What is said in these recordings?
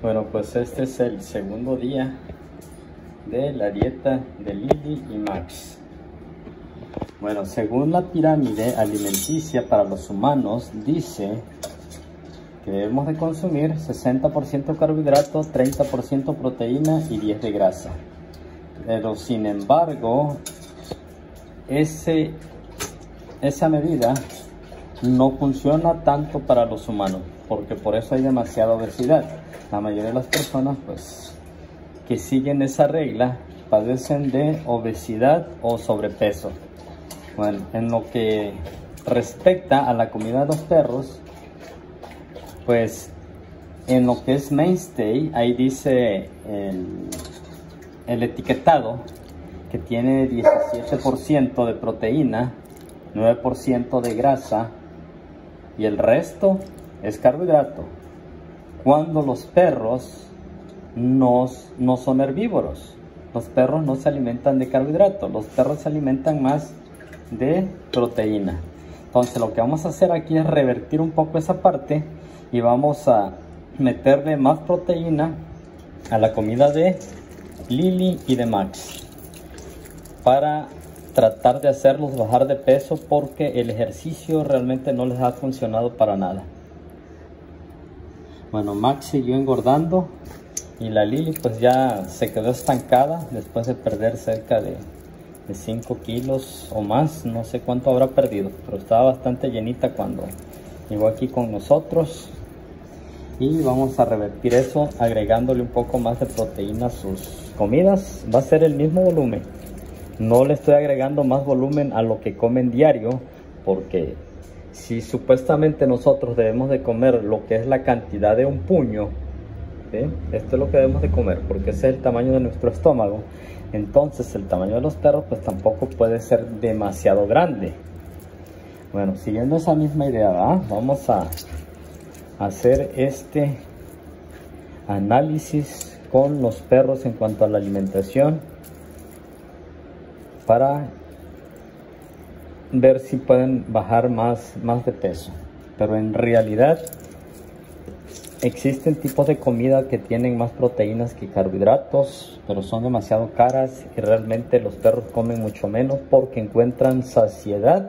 Bueno, pues este es el segundo día de la dieta de Lily y Max. Bueno, según la pirámide alimenticia para los humanos, dice que debemos de consumir 60% carbohidrato, 30% proteína y 10% de grasa. Pero sin embargo, esa medida no funciona tanto para los humanos, porque por eso hay demasiada obesidad. La mayoría de las personas que siguen esa regla padecen de obesidad o sobrepeso. Bueno, en lo que respecta a la comida de los perros, pues en lo que es Mainstay, ahí dice el etiquetado que tiene 17% de proteína, 9% de grasa y el resto es carbohidrato. Cuando los perros no son herbívoros, los perros no se alimentan de carbohidratos, los perros se alimentan más de proteína. Entonces lo que vamos a hacer aquí es revertir un poco esa parte y vamos a meterle más proteína a la comida de Lily y de Max para tratar de hacerlos bajar de peso, porque el ejercicio realmente no les ha funcionado para nada. Bueno, Max siguió engordando y la Lily pues ya se quedó estancada después de perder cerca de 5 kilos o más. No sé cuánto habrá perdido, pero estaba bastante llenita cuando llegó aquí con nosotros. Y vamos a revertir eso agregándole un poco más de proteína a sus comidas. Va a ser el mismo volumen. No le estoy agregando más volumen a lo que comen diario, porque si supuestamente nosotros debemos de comer lo que es la cantidad de un puño, ¿sí? Esto es lo que debemos de comer, porque ese es el tamaño de nuestro estómago. Entonces el tamaño de los perros pues tampoco puede ser demasiado grande. Bueno, siguiendo esa misma idea, ¿verdad? Vamos a hacer este análisis con los perros en cuanto a la alimentación para ver si pueden bajar más de peso. Pero en realidad existen tipos de comida que tienen más proteínas que carbohidratos, pero son demasiado caras y realmente los perros comen mucho menos porque encuentran saciedad,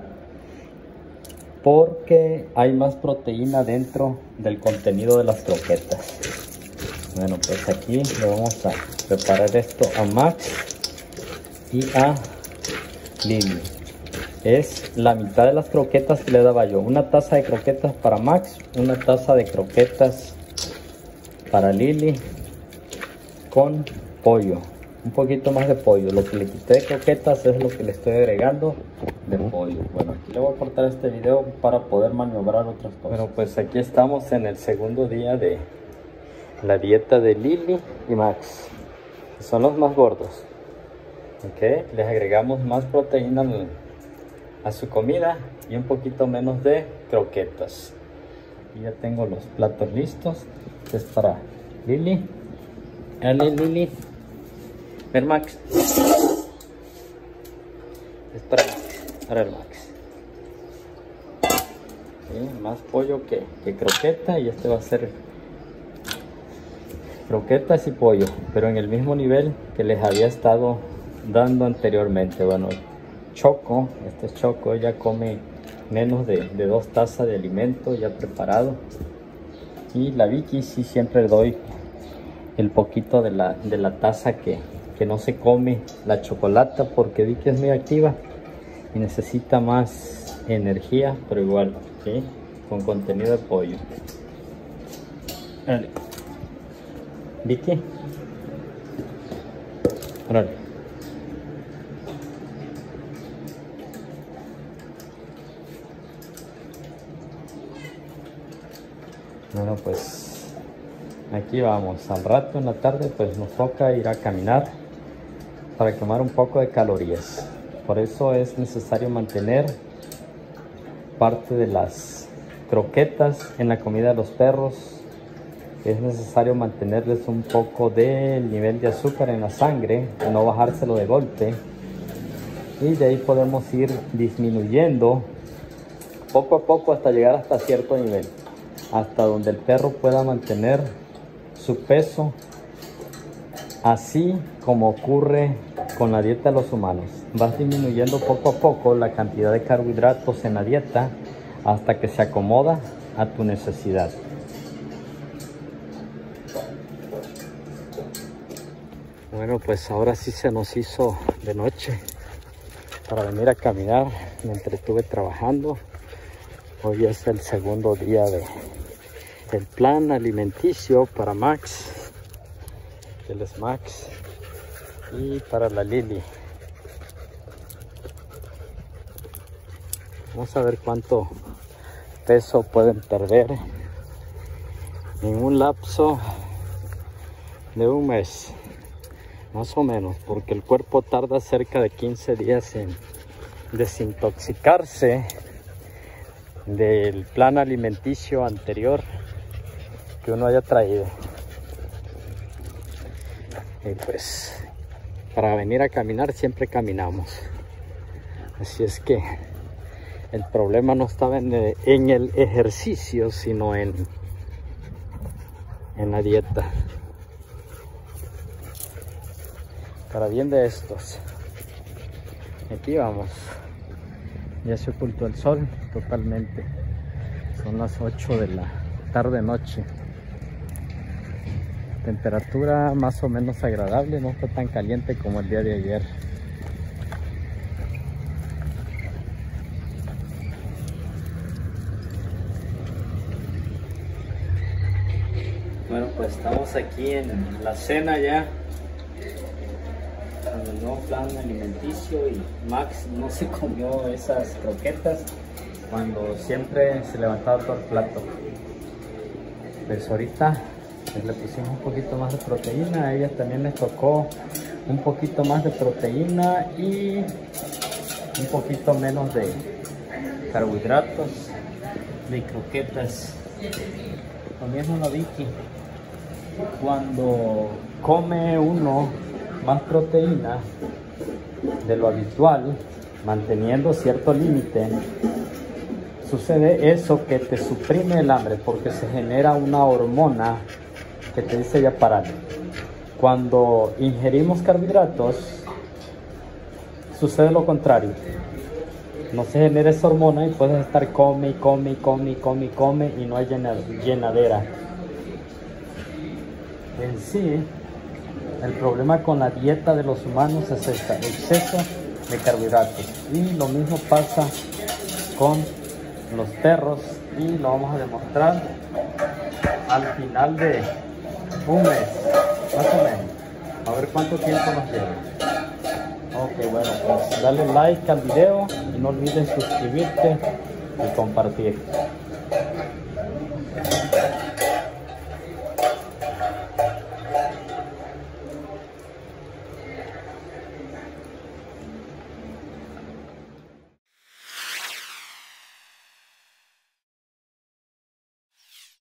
porque hay más proteína dentro del contenido de las croquetas. Bueno, pues aquí le vamos a preparar esto a Max y a Lily. Es la mitad de las croquetas que le daba yo. Una taza de croquetas para Max, una taza de croquetas para Lily con pollo. Un poquito más de pollo. Lo que le quité de croquetas es lo que le estoy agregando de pollo. Bueno, aquí le voy a cortar este video para poder maniobrar otras cosas. Bueno, pues aquí estamos en el segundo día de la dieta de Lily y Max. Son los más gordos. Ok, les agregamos más proteína a su comida y un poquito menos de croquetas. Y ya tengo los platos listos. Este es para Lily. Dale, Lily. Ven, Max. Es para el Max. ¿Sí? Más pollo que croqueta, y este va a ser croquetas y pollo, pero en el mismo nivel que les había estado dando anteriormente. Bueno, Choco, este es Choco, ella come menos de 2 tazas de alimento ya preparado. Y la Vicky sí siempre le doy el poquito de la taza que no se come, la chocolata, porque Vicky es muy activa y necesita más energía, pero igual, ¿sí? Con contenido de pollo. Dale. Vicky, órale. Bueno, pues aquí vamos. Al rato en la tarde pues nos toca ir a caminar para quemar un poco de calorías. Por eso es necesario mantener parte de las croquetas en la comida de los perros. Es necesario mantenerles un poco del nivel de azúcar en la sangre, no bajárselo de golpe. Y de ahí podemos ir disminuyendo poco a poco hasta llegar hasta cierto nivel, hasta donde el perro pueda mantener su peso, así como ocurre con la dieta de los humanos. Vas disminuyendo poco a poco la cantidad de carbohidratos en la dieta hasta que se acomoda a tu necesidad. Bueno, pues ahora sí se nos hizo de noche para venir a caminar. Me entretuve trabajando. Hoy es el segundo día del plan alimenticio para Max. Él es Max. Y para la Lili. Vamos a ver cuánto peso pueden perder en un lapso de un mes. Más o menos, porque el cuerpo tarda cerca de 15 días en desintoxicarse del plan alimenticio anterior que uno haya traído. Y pues para venir a caminar siempre caminamos. Así es que el problema no estaba en el ejercicio, sino en la dieta. Para bien de estos. Aquí vamos. Ya se ocultó el sol totalmente. Son las 8 de la tarde noche. Temperatura más o menos agradable, no está tan caliente como el día de ayer. Bueno, pues estamos aquí en la cena ya, con el nuevo plan alimenticio, y Max no se comió esas croquetas cuando siempre se levantaba todo el plato. Pues ahorita le pusimos un poquito más de proteína, a ella también les tocó un poquito más de proteína y un poquito menos de carbohidratos, de croquetas. Lo mismo la Vicky, cuando come uno más proteína de lo habitual, manteniendo cierto límite, sucede eso que te suprime el hambre, porque se genera una hormona que te dice ya parar. Cuando ingerimos carbohidratos, sucede lo contrario. No se genera esa hormona y puedes estar come y no hay llenadera. En sí, el problema con la dieta de los humanos es este exceso de carbohidratos. Y lo mismo pasa con los perros, y lo vamos a demostrar al final de un mes, más o menos. A ver cuánto tiempo nos lleva. Ok, bueno, pues dale like al video y no olvides suscribirte y compartir.